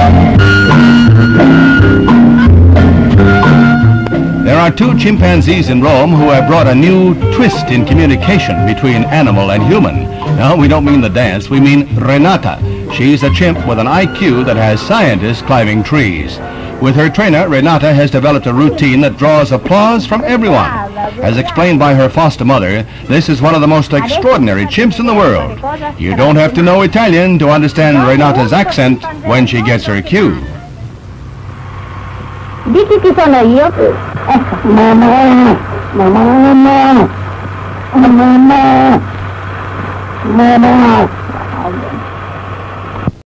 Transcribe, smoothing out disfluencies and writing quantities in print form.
There are two chimpanzees in Rome who have brought a new twist in communication between animal and human. No, we don't mean the dance, we mean Renata. She's a chimp with an IQ that has scientists climbing trees. With her trainer, Renata has developed a routine that draws applause from everyone. As explained by her foster mother, this is one of the most extraordinary chimps in the world. You don't have to know Italian to understand Renata's accent when she gets her cue. Dici chi sono io? Ecco. Mamma, mamma, mamma, mamma, mamma.